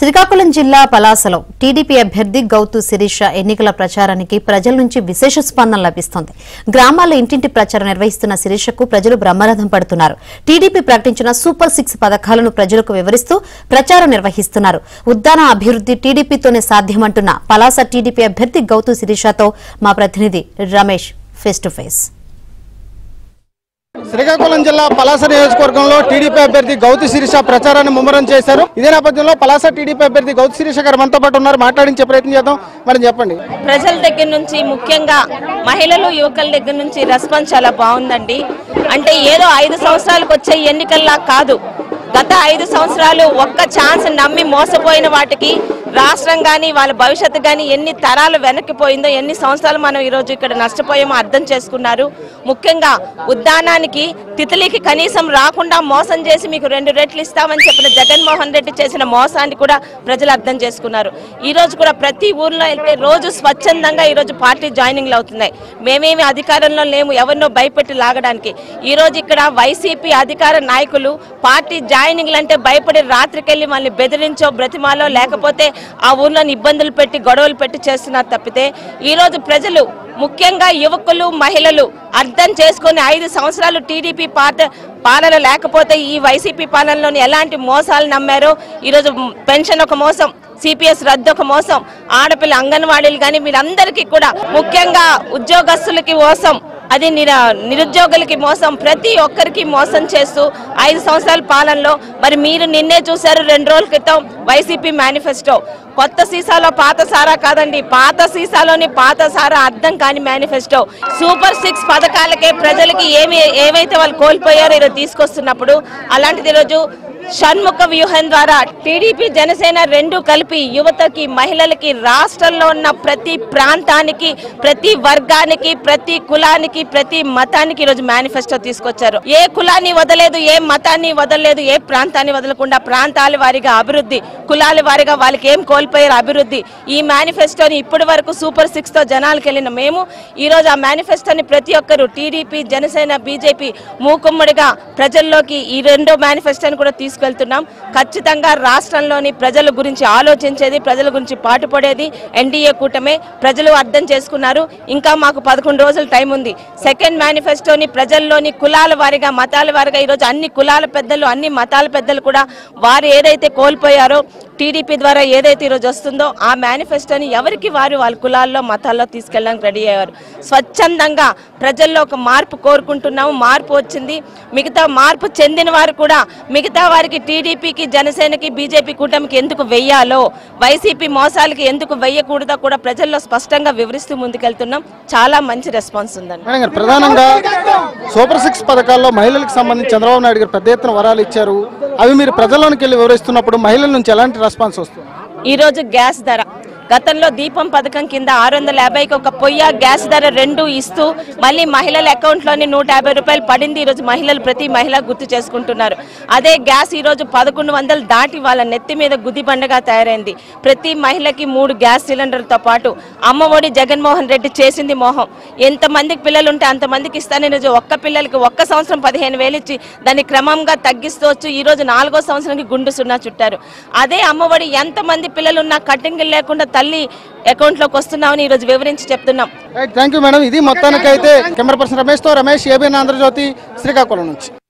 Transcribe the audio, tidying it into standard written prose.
శ్రీకాకుళం జిల్లా పలాసలో టీడీపీ అభ్యర్థి గౌతు శిరీష ఎన్నికల ప్రచారానికి ప్రజల నుంచి విశేష స్పందన లభిస్తోంది. గ్రామాల్లో ఇంటింటి ప్రచారం నిర్వహిస్తున్న శిరీషకు ప్రజలు బ్రహ్మరథం పడుతున్నారు. టీడీపీ ప్రకటించిన సూపర్ 6 పథకాలను ప్రజలకు వివరిస్తూ ప్రచారం నిర్వహిస్తున్నారు. ఉద్దాన అభివృద్ది టీడీపీతోనే సాధ్యమంటున్న పలాస టీడీపీ అభ్యర్థి గౌతు శిరీషతో మా ప్రతినిధి Ramesh face to face. Srikakulam జిల్లా పలాస నియోజకవర్గంలో టీడీపీ అభ్యర్థి గౌతు శిరీష ప్రచారాన్ని ముమ్మరం చేశారు. ఇదే నేపథ్యంలో పలాస టీడీపీ అభ్యర్థి గౌతు శిరీష గారు మనతో పాటు ఉన్నారు. మాట్లాడించే ప్రయత్నం చేద్దాం. మరి చెప్పండి, ప్రజల దగ్గర నుంచి ముఖ్యంగా మహిళలు యువకుల దగ్గర నుంచి రెస్పాన్స్ చాలా బాగుందండి. అంటే ఏదో 5 సంవత్సరాలకు వచ్చే ఎన్నికల్లా కాదు, గత 5 సంవత్సరాలు ఒక్క ఛాన్స్ నమ్మి మోసపోయిన వాటికి రాష్ట్రం కానీ వాళ్ళ భవిష్యత్తు కానీ ఎన్ని తరాలు వెనక్కిపోయిందో, ఎన్ని సంవత్సరాలు మనం ఈరోజు ఇక్కడ నష్టపోయామో అర్థం చేసుకున్నారు. ముఖ్యంగా ఉద్దానానికి తితలికి కనీసం రాకుండా మోసం చేసి మీకు 2 రెట్లు ఇస్తామని చెప్పిన జగన్మోహన్ రెడ్డి చేసిన మోసాన్ని కూడా ప్రజలు అర్థం చేసుకున్నారు. ఈ రోజు కూడా ప్రతి ఊర్లో వెళ్తే రోజు స్వచ్ఛందంగా ఈరోజు పార్టీ జాయినింగ్లు అవుతున్నాయి. మేమేమి అధికారంలో లేము ఎవరినో భయపెట్టి లాగడానికి. ఈ రోజు ఇక్కడ వైసీపీ అధికార నాయకులు పార్టీ జాయినింగ్లు అంటే భయపడి రాత్రికెళ్ళి మళ్ళీ బెదిరించో బ్రతిమాలో లేకపోతే ఆ ఊర్లోని ఇబ్బందులు పెట్టి గొడవలు పెట్టి చేస్తున్నారు తప్పితే ఈ రోజు ప్రజలు ముఖ్యంగా యువకులు మహిళలు అర్థం చేసుకుని 5 సంవత్సరాలు టీడీపీ పాలన లేకపోతే ఈ వైసీపీ పాలనలోని ఎలాంటి మోసాలు నమ్మారో, ఈరోజు పెన్షన్ ఒక మోసం, సిపిఎస్ రద్దు ఒక మోసం, ఆడపిల్ల అంగన్వాడీలు కానీ వీళ్ళందరికీ కూడా ముఖ్యంగా ఉద్యోగస్తులకి మోసం, అది నిరుద్యోగులకి మోసం, ప్రతి ఒక్కరికి మోసం చేస్తూ 5 సంవత్సరాల పాలనలో మరి మీరు నిన్నే చూశారు 2 రోజుల క్రితం వైసీపీ మేనిఫెస్టో. కొత్త సీసాలో పాత సారా కాదండి, పాత సీసాలోని పాత సారా అర్థం కాని మేనిఫెస్టో. సూపర్ 6 పథకాలకే ప్రజలకి ఏవైతే వాళ్ళు కోల్పోయారో ఈరోజు తీసుకొస్తున్నప్పుడు అలాంటిది ఈరోజు షణ్ముఖ వ్యూహం ద్వారా టీడీపీ జనసేన 2 కలిపి యువతకి మహిళలకి రాష్ట్రంలో ఉన్న ప్రతి ప్రాంతానికి ప్రతి వర్గానికి ప్రతి కులానికి ప్రతి మతానికి ఈరోజు మేనిఫెస్టో తీసుకొచ్చారు. ఏ కులాన్ని వదలేదు, ఏ మతాన్ని వదలలేదు, ఏ ప్రాంతాన్ని వదలకుండా ప్రాంతాల వారిగా అభివృద్ధి, కులాల వారిగా వాళ్ళకి ఏం కోల్పోయారు అభివృద్ధి. ఈ మేనిఫెస్టోని ఇప్పటి వరకు సూపర్ 6 తో జనాలకు వెళ్ళిన మేము ఈరోజు ఆ మేనిఫెస్టోని ప్రతి ఒక్కరు టీడీపీ జనసేన బీజేపీ మూకుమ్మడిగా ప్రజల్లోకి ఈ 2వ మేనిఫెస్టోని కూడా తీసుకెళ్తున్నాం. ఖచ్చితంగా రాష్ట్రంలోని ప్రజల గురించి ఆలోచించేది, ప్రజల గురించి పాటుపడేది ఎన్డీఏ కూటమే. ప్రజలు అర్థం చేసుకున్నారు. ఇంకా మాకు 11 రోజుల టైం ఉంది. సెకండ్ మేనిఫెస్టోని ప్రజల్లోని కులాల వారిగా మతాల వారిగా ఈరోజు అన్ని కులాల పెద్దలు అన్ని మతాల పెద్దలు కూడా వారు ఏదైతే కోల్పోయారో టీడీపీ ద్వారా ఏదైతే ఈరోజు వస్తుందో ఆ మేనిఫెస్టోని ఎవరికి వారు వాళ్ళ కులాల్లో మతాల్లో తీసుకెళ్ళడానికి రెడీ అయ్యారు. స్వచ్ఛందంగా ప్రజల్లో ఒక మార్పు కోరుకుంటున్నాము. మార్పు వచ్చింది. మిగతా మార్పు చెందిన వారు కూడా మిగతా వారికి టీడీపీకి జనసేనకి బీజేపీ కూటమికి ఎందుకు వెయ్యాలో, వైసీపీ మోసాలకి ఎందుకు వెయ్యకూడదో కూడా ప్రజల్లో స్పష్టంగా వివరిస్తూ ముందుకెళ్తున్నాం. చాలా మంచి రెస్పాన్స్ ఉందండి. ప్రధానంగా సూపర్ 6 పథకాల్లో మహిళలకు సంబంధించి చంద్రబాబు నాయుడు గారు పెద్ద ఎత్తున వరాలు ఇచ్చారు. అవి మీరు ప్రజల్లోకి వెళ్ళి వివరిస్తున్నప్పుడు మహిళల నుంచి ఎలాంటి రెస్పాన్స్ వస్తుంది? ఈరోజు గ్యాస్ ధర, గతంలో దీపం పథకం కింద 650కి ఒక పొయ్య గ్యాస్ ధర 2 ఇస్తూ మళ్ళీ మహిళల అకౌంట్లోని 150 రూపాయలు పడింది. ఈరోజు మహిళలు ప్రతి మహిళ గుర్తు చేసుకుంటున్నారు. అదే గ్యాస్ ఈరోజు 1100 దాటి వాళ్ళ నెత్తి మీద గుది బండగా తయారైంది. ప్రతి మహిళకి 3 గ్యాస్ సిలిండర్లతో పాటు అమ్మఒడి జగన్మోహన్ రెడ్డి చేసింది మోహం. ఎంతమందికి పిల్లలు ఉంటే అంతమందికి ఇస్తానని ఈరోజు ఒక్క పిల్లలకి ఒక్క సంవత్సరం 15,000 ఇచ్చి దాన్ని క్రమంగా తగ్గిస్తూ వచ్చి ఈరోజు 4వ సంవత్సరానికి గుండు సున్నా చుట్టారు. అదే అమ్మఒడి ఎంతమంది పిల్లలున్నా కటింగ్ లేకుండా తల్లి అకౌంట్లోకి వస్తున్నామని ఈరోజు వివరించి చెప్తున్నాం. Thank you madam. ఇది మొత్తానికైతే కెమెరా పర్సన్ రమేష్తో రమేష్, ఏబిఎన్ ఆంధ్రజ్యోతి, శ్రీకాకుళం నుంచి.